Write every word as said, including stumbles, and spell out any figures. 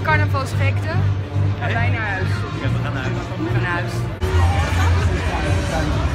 carnavalsgekte. Gaan wij naar huis. Ja, we gaan naar huis. We gaan naar huis.